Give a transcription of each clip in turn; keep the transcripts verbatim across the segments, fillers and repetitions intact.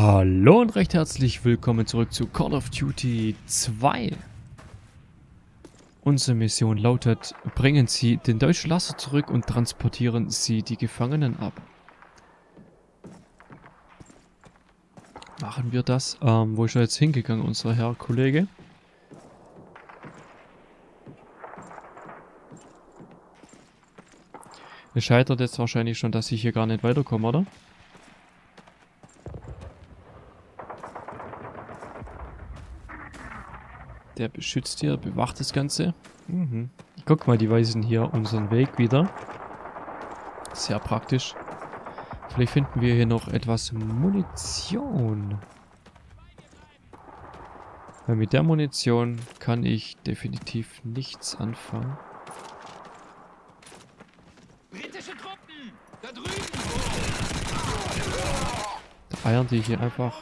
Hallo und recht herzlich willkommen zurück zu Call of Duty zwei. Unsere Mission lautet, bringen Sie den deutschen Laster zurück und transportieren Sie die Gefangenen ab. Machen wir das. Ähm, wo ist er jetzt hingegangen, unser Herr Kollege? Es scheitert jetzt wahrscheinlich schon, dass ich hier gar nicht weiterkomme, oder? Der beschützt hier, bewacht das Ganze. Mhm. Guck mal, die weisen hier unseren Weg wieder. Sehr praktisch. Vielleicht finden wir hier noch etwas Munition. Weil mit der Munition kann ich definitiv nichts anfangen. Britische Truppen! Da drüben! Da eiern die hier einfach.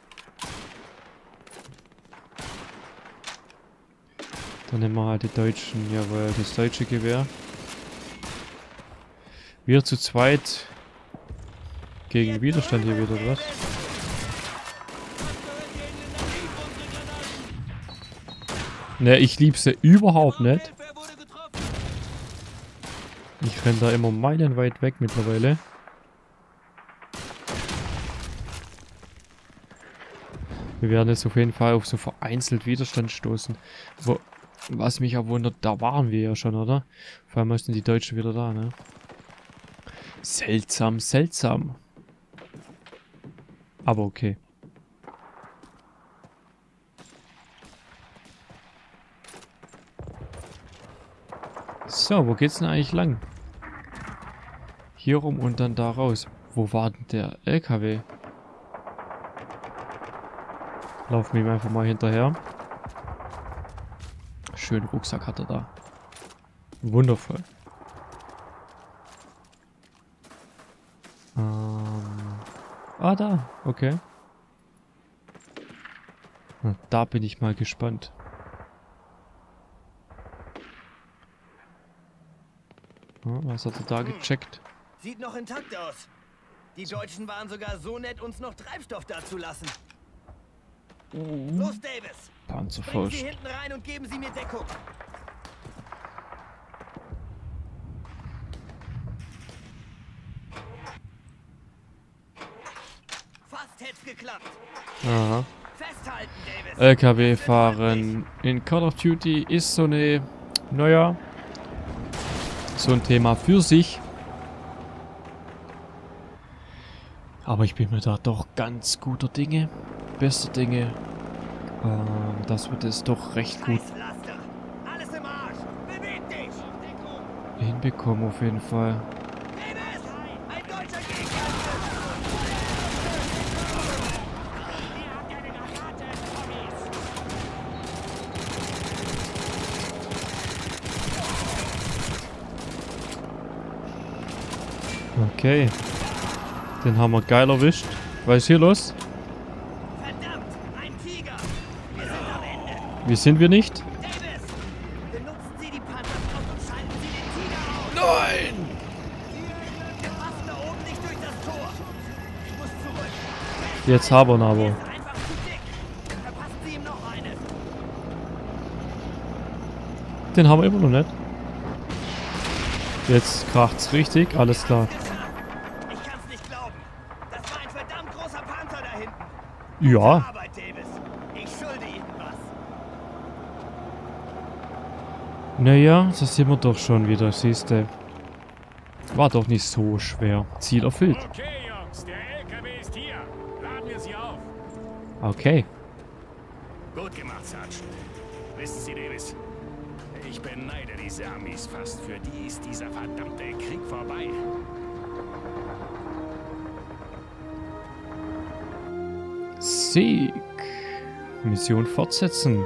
Dann nehmen wir halt die Deutschen, jawohl, das deutsche Gewehr. Wir zu zweit gegen Widerstand hier wieder, was? Ne, ich lieb sie überhaupt nicht. Ich renn da immer meilenweit weg mittlerweile. Wir werden jetzt auf jeden Fall auf so vereinzelt Widerstand stoßen. Wo, was mich auch wundert, da waren wir ja schon, oder? Vor allem sind die Deutschen wieder da, ne? Seltsam, seltsam. Aber okay. So, wo geht's denn eigentlich lang? Hier rum und dann da raus. Wo war denn der L K W? Laufen wir ihm einfach mal hinterher. Schönen Rucksack hat er da. Wundervoll. Ähm. Ah, da. Okay. Na, da bin ich mal gespannt. Oh, was hat er da gecheckt? Sieht noch intakt aus. Die Deutschen waren sogar so nett, uns noch Treibstoff dazulassen. Mhm. Los, Davis! Bringen Sie Panzerfaust. hinten rein und geben Sie mir Deckung. Fast hätt's geklappt. Aha. Festhalten, Davis! L K W fahren in Call of Duty ist so eine, naja, so ein Thema für sich. Aber ich bin mir da doch ganz guter Dinge, bester Dinge, ähm, dass wir das doch recht gut Scheißlaster! Alles im Arsch! Beweg dich! hinbekommen auf jeden Fall. Davis! Ein deutscher Gegner! Okay, den haben wir geil erwischt. Was ist hier los? Verdammt! Ein Tiger! Wir sind am Ende! Wie sind wir nicht? Davis! Benutzen Sie die Panzerfront und schalten Sie den Tiger aus! Nein! Wir passen da oben nicht durch das Tor! Ich muss zurück! Jetzt haben wir ihn Er aber. ist einfach zu dick! Verpassen Sie ihm noch eine! Den haben wir immer noch nicht. Jetzt kracht's richtig, alles klar. Ich kann's nicht glauben! Das war ein verdammt großer Panther da hinten! Ja, Arbeit, Davis! Ich schulde Ihnen was! naja, das sehen wir doch schon wieder, siehste. War doch nicht so schwer. Ziel erfüllt. Okay, Jungs, der L K W ist hier. Laden wir sie auf. Okay. Gut gemacht, Sergeant. Wissen Sie, Davis, ich beneide diese Amis fast. Für die ist dieser verdammte Krieg vorbei. Sieg. Mission fortsetzen.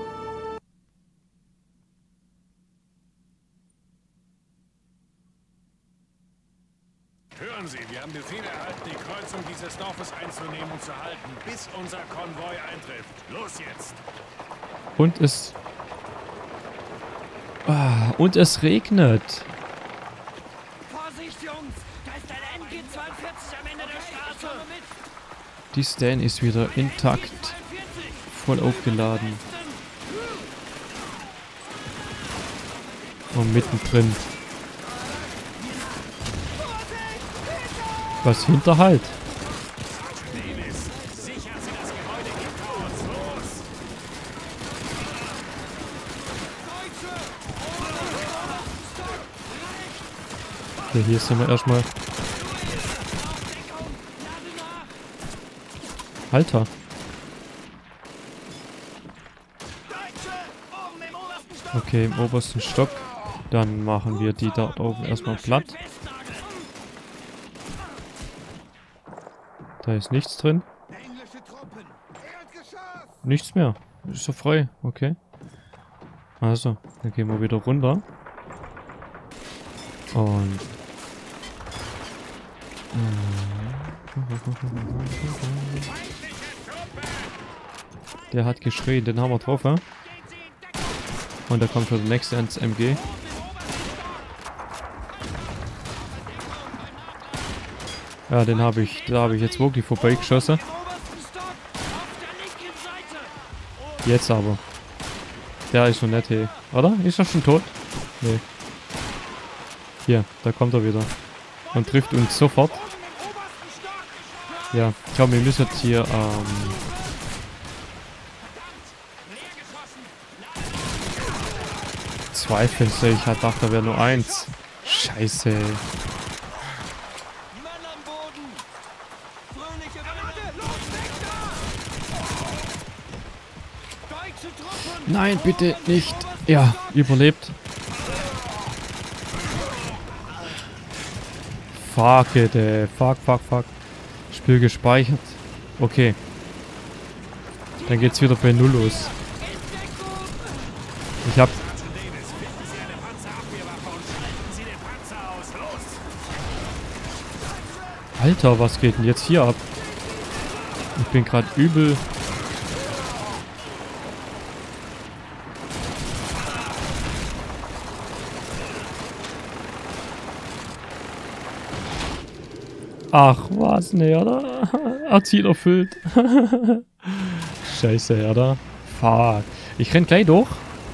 Hören Sie, wir haben Befehl erhalten, die Kreuzung dieses Dorfes einzunehmen und zu halten, bis unser Konvoi eintrifft. Los jetzt! Und es... Ah, und es regnet. Vorsicht, Jungs! Da ist ein M G zweiundvierzig am Ende der Straße! Die Stan ist wieder intakt. Voll aufgeladen. Und mittendrin. Was Hinterhalt? Okay, hier sind wir erstmal. Alter. Okay, im obersten Stock. Dann machen wir die da oben erstmal platt. Da ist nichts drin. Nichts mehr. Ist so frei. Okay. Also, dann gehen wir wieder runter. Und... Der hat geschrien, den haben wir drauf, ja? Und da kommt schon der nächste ans M G. Ja, den habe ich, da habe ich jetzt wirklich vorbeigeschossen. Jetzt aber. Der ist schon nett, hey. Oder? Ist er schon tot? Nee. Hier, da kommt er wieder. Und trifft uns sofort. Ja, ich glaube, wir müssen jetzt hier, ähm... zwei Fenster. Ich dachte, da wäre nur eins. Scheiße. Nein, bitte nicht. Ja, überlebt. Fuck it, ey. Fuck, fuck, fuck. Spiel gespeichert. Okay. Dann geht's wieder bei Null los. Ich hab... Alter, was geht denn jetzt hier ab? Ich bin gerade übel... Ach, was? Ne, oder? Hat Ziel erfüllt. Scheiße, oder? Fuck. Ich renn gleich durch.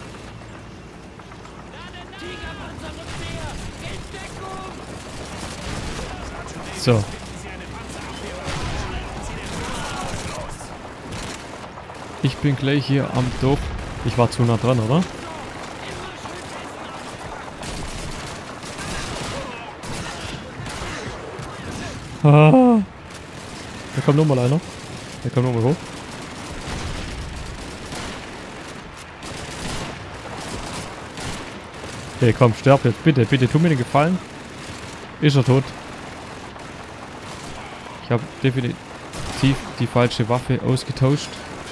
So. Ich bin gleich hier am Durch. Ich war zu nah dran, oder? Ah. Da kommt nochmal einer. Da kommt nochmal hoch. Okay, komm, sterb jetzt. Bitte, bitte, tu mir den Gefallen. Ist er tot? Ich habe definitiv die falsche Waffe ausgetauscht.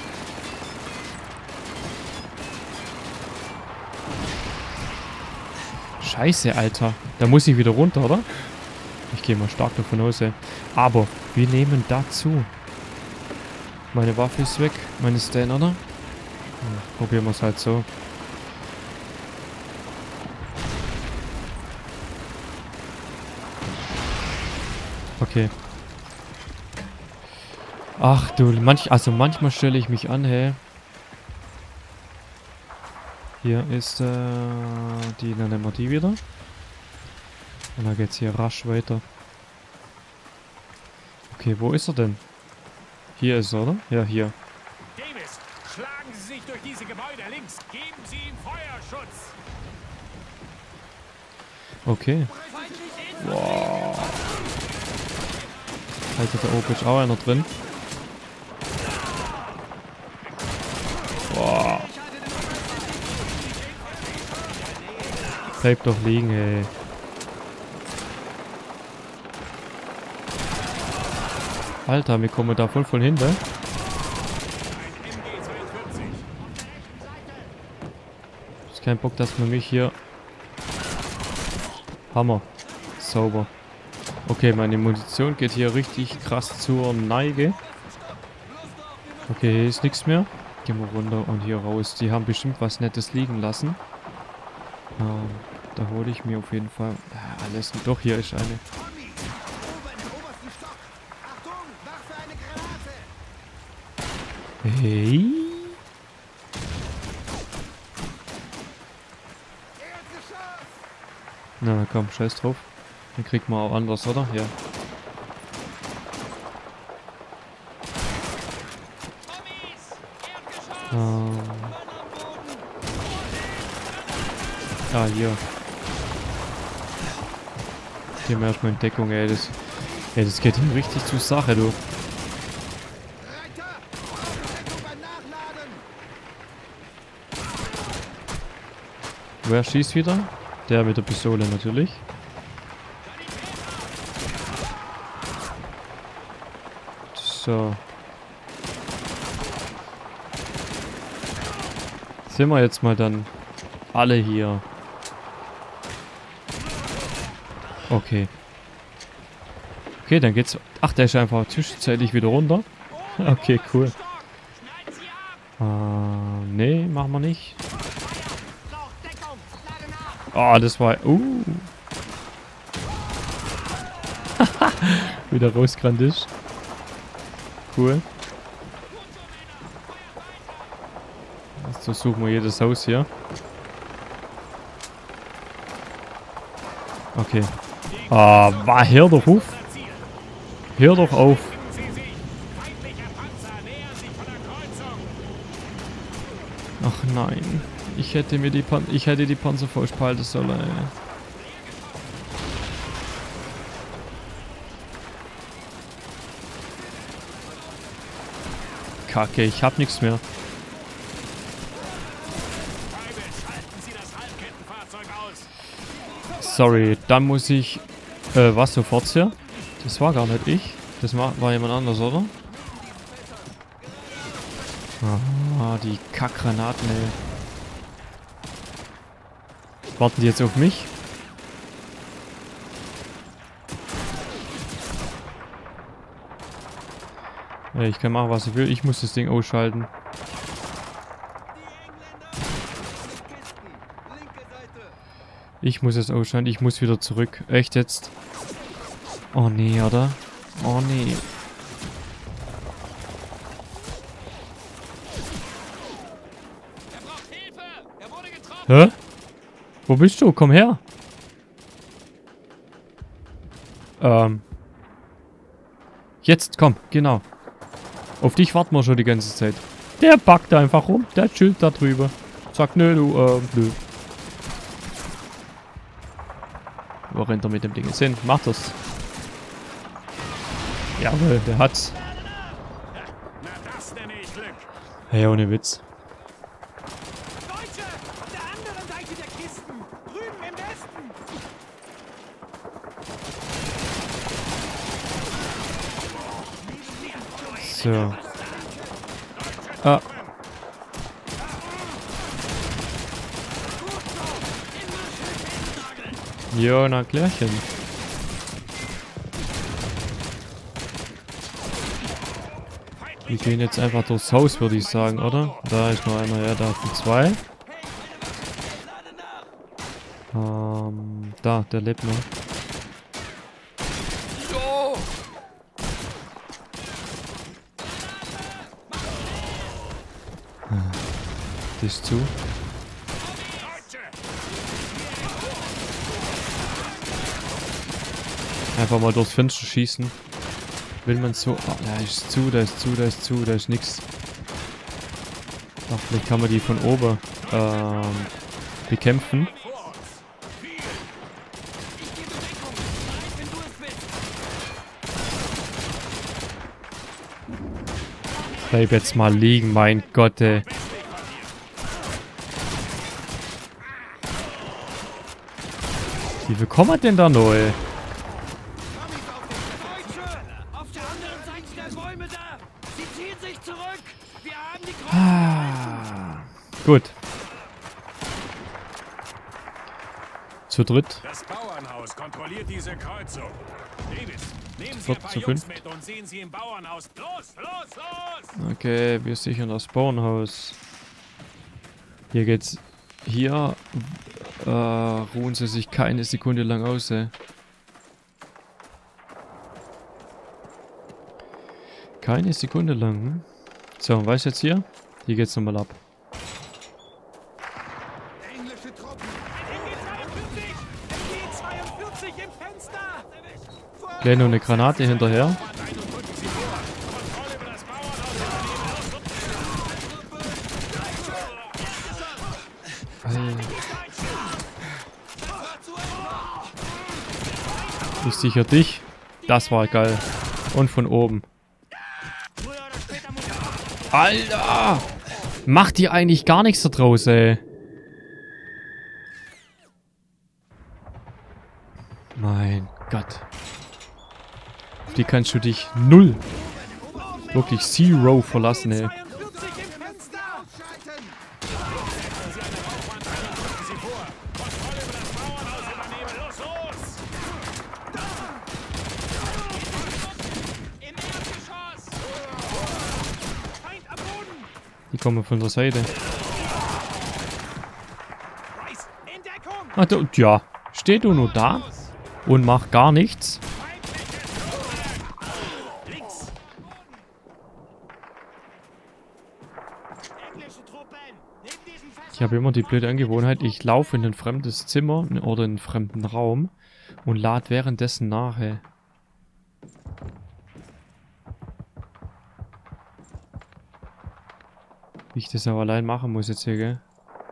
Scheiße, Alter. Da muss ich wieder runter, oder? Ich gehe mal stark davon aus, ey. Aber wir nehmen dazu. Meine Waffe ist weg. Meine Stan, oder? Ja, probieren wir es halt so. Okay. Ach du, manch, also manchmal stelle ich mich an, hey. Hier ist äh, die, dann nehmen wir die wieder. Und dann geht's hier rasch weiter. Okay, wo ist er denn? Hier ist er, oder? Ja, hier. Davis, schlagen Sie sich durch diese Gebäude links. Geben Sie ihm Feuerschutz. Okay. Wow. Alter, da oben ist auch einer drin. Wow. Bleib doch liegen, ey. Alter, wir kommen da voll von hinten. Ich hab keinen Bock, dass man mich hier... Hammer. Sauber. Okay, meine Munition geht hier richtig krass zur Neige. Okay, hier ist nichts mehr. Gehen wir runter und hier raus. Die haben bestimmt was Nettes liegen lassen. Ähm, da hole ich mir auf jeden Fall äh, alles. Doch, hier ist eine. Hey. Na komm, scheiß drauf. Den kriegt man auch anders, oder? Ja. Ähm. Ah, hier. Gehen wir erstmal in Deckung, ey. Das, ey, das geht ihm richtig zur Sache, du. Wer schießt wieder? Der mit der Pistole natürlich. So. Sind wir jetzt mal dann alle hier. Okay. Okay, dann geht's... Ach, der ist einfach zwischenzeitlich wieder runter. Okay, cool. Äh, nee, machen wir nicht. Oh, das war... Uh. Wieder rausgerannt ist. Cool. Jetzt durchsuchen wir jedes Haus hier. Okay. Ah, war hör doch auf. Hör doch auf. Ach nein. Ich hätte mir die Pan ich hätte die Panzerfaust behalten sollen, ey. Kacke, ich hab nichts mehr. Sorry, dann muss ich... Äh, was, sofort hier? Das war gar nicht ich. Das war, war jemand anders, oder? Ah, die Kackgranaten, ey. Warten die jetzt auf mich? Ja, ich kann machen, was ich will. Ich muss das Ding ausschalten. Ich muss es ausschalten. Ich muss wieder zurück. Echt jetzt? Oh nee, oder? Oh nee. Hä? Wo bist du? Komm her. Ähm. Jetzt, komm, genau. Auf dich warten wir schon die ganze Zeit. Der packt da einfach rum. Der chillt da drüber. Sagt, nö, du, äh, nö. Wo rennt er mit dem Ding jetzt hin? Macht das. Jawohl, der hat's. Hey, ohne Witz. So. Ah. Jo, na klärchen. Wir gehen jetzt einfach durchs Haus, würde ich sagen, oder? Da ist noch einer, ja, da sind zwei. Ähm, da, der lebt noch. Das ist zu. Einfach mal durchs Fenster schießen. Will man so... Oh, da ist zu, da ist zu, da ist zu, da ist nix. Ach, vielleicht kann man die von oben ähm, bekämpfen. Bleib jetzt mal liegen, mein Gott, ey. Wie viel kommen denn da noch, ey? Ah, gut. Zu dritt. Das Bauernhaus kontrolliert diese Kreuzung. Davis, nehmen Sie Viert, ein paar zu Jungs fünft. mit und sehen Sie im Bauernhaus. Los, los, los! Okay, wir sichern das Bauernhaus. Hier geht's. Hier äh, ruhen sie sich keine Sekunde lang aus, ey. Keine Sekunde lang, hm? So, was jetzt hier? Hier geht's nochmal ab. Englische Truppen. M G zweiundvierzig! M G zweiundvierzig im Fenster! Gleich noch eine Granate hinterher. Ich sicher dich. Das war geil. Und von oben. Alter! Macht die eigentlich gar nichts da draußen, ey. Mein Gott. Auf die kannst du dich null. Wirklich zero verlassen, ey. Die kommen von der Seite. Ach, du, ja. Steht du nur da und macht gar nichts. Ich habe immer die blöde Angewohnheit, ich laufe in ein fremdes Zimmer oder in einen fremden Raum und lade währenddessen nach, ey. Wie ich das aber allein machen muss jetzt hier, gell?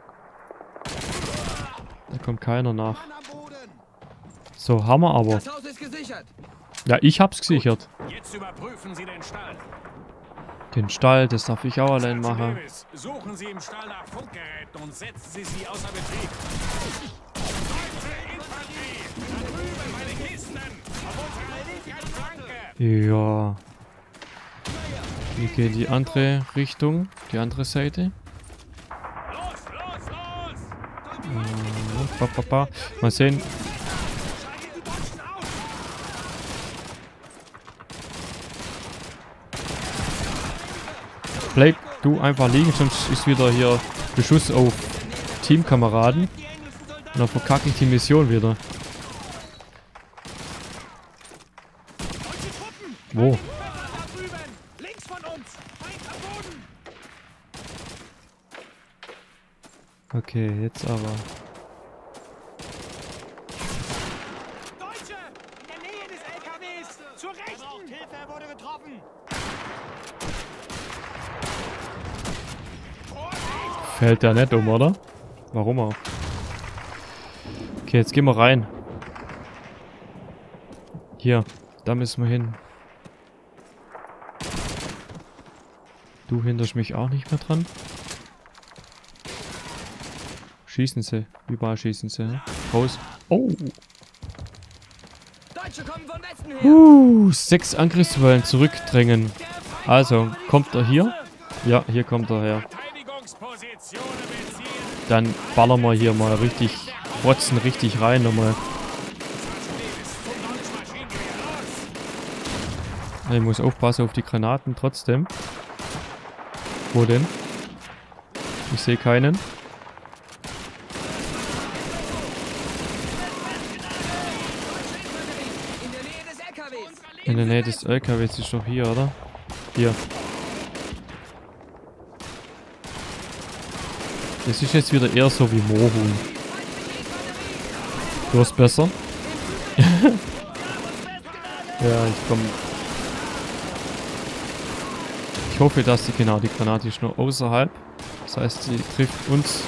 Da kommt keiner nach. So, haben wir aber. Das Haus ist gesichert. Ja, ich hab's gesichert. Jetzt überprüfen Sie den Stall. Den Stall, das darf ich auch allein machen. Davis, suchen Sie im Stall nach Funkgeräten und setzen Sie sie außer Betrieb. Deutsche Infanterie! Da drüben bei den Kisten! Auf unserer linken Flanke! Ja. Wir gehen die andere Richtung, die andere Seite. Los, los, los! Äh, ba, ba, ba. Mal sehen. Bleib du einfach liegen, sonst ist wieder hier Beschuss auf Teamkameraden. Und dann verkacke ich die Mission wieder. Wo? Okay, jetzt aber. Deutsche! In der Nähe des L K Ws! Zur Rechten! Hilfe wurde getroffen! Fällt der nicht um, oder? Warum auch? Okay, jetzt gehen wir rein. Hier, da müssen wir hin. Du hinderst mich auch nicht mehr dran. Schießen sie. Überall schießen sie. Ja? Raus. Oh. Deutsche kommen von Westen her. Uh, sechs Angriffswellen zurückdrängen. Also, kommt er hier? Ja, hier kommt er her. Dann ballern wir hier mal richtig, rotzen richtig rein nochmal. Ich muss aufpassen auf die Granaten trotzdem. Wo denn? Ich sehe keinen. In der Nähe des L K Ws ist doch hier, oder? Hier. Das ist jetzt wieder eher so wie Moorhuhn. Du hast besser? Ja, ich komm. Ich hoffe, dass die, genau, die Granate ist nur außerhalb. Das heißt, sie trifft uns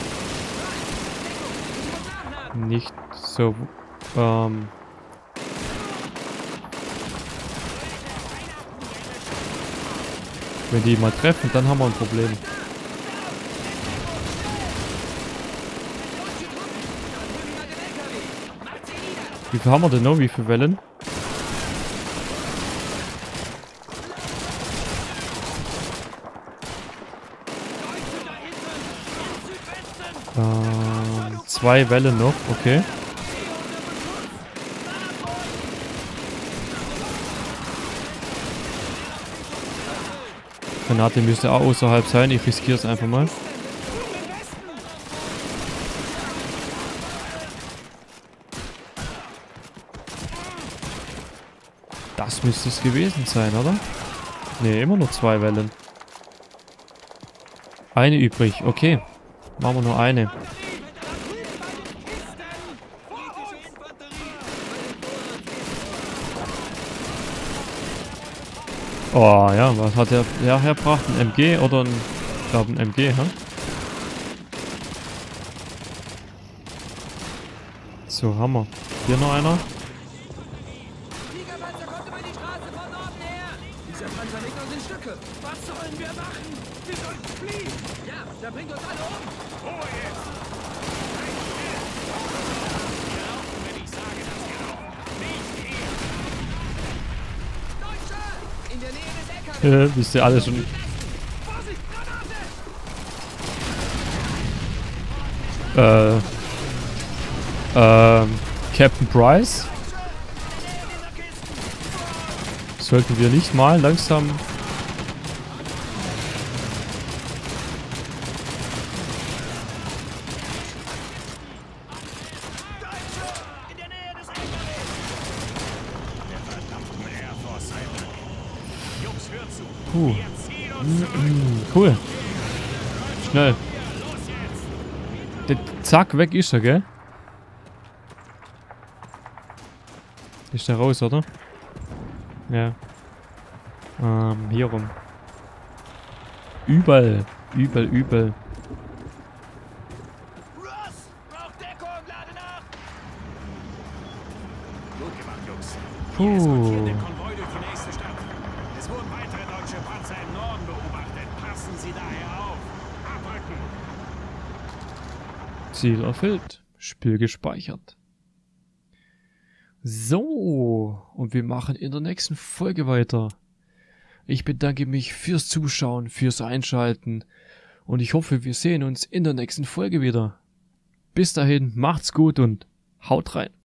nicht so. Ähm. Wenn die mal treffen, dann haben wir ein Problem. Wie viel haben wir denn noch? Wie viele Wellen? Ähm, zwei Wellen noch, okay. Granate müsste auch außerhalb sein, ich riskiere es einfach mal. Das müsste es gewesen sein, oder? Ne, immer nur zwei Wellen. Eine übrig, okay. Machen wir nur eine. Oh ja, was hat der, der hergebracht? Ein M G oder ein, ich glaube ein M G, hä? So, haben wir. Hier noch einer. Fliegerpanzer kommt über die Straße von Norden her. Dieser Panzer legt uns in Stücke. Was sollen wir machen? Wir sollten fliehen. Ja, der bringt uns alle um. Ruhe jetzt! Gelaufen, wenn ich sage, dass gelaufen. Nicht hier! Deutsche! In der Nähe des L K W. Äh, wisst ihr alle schon. Vorsicht, Granate! Äh. Ähm. Captain Price? Sollten wir nicht mal langsam. In der Nähe des L K W. Der verdammten Air Force sei Dank. Jungs, hört zu. Puh. Wir ziehen uns zurück. Cool. Schnell. Hier, los jetzt! Der, zack, weg ist er, gell? Ist der raus, oder? Ja. Ähm, hier rum. Übel. Übel, übel. Ross! Braucht Deckung, lade nach! Gut gemacht, Jungs. Puh. Hier eskortiert der Konvoi durch die nächste Stadt. Es wurden weitere deutsche Panzer im Norden beobachtet. Passen Sie daher auf. Abrücken! Ziel erfüllt. Spiel gespeichert. So, und wir machen in der nächsten Folge weiter. Ich bedanke mich fürs Zuschauen, fürs Einschalten und ich hoffe, wir sehen uns in der nächsten Folge wieder. Bis dahin, macht's gut und haut rein.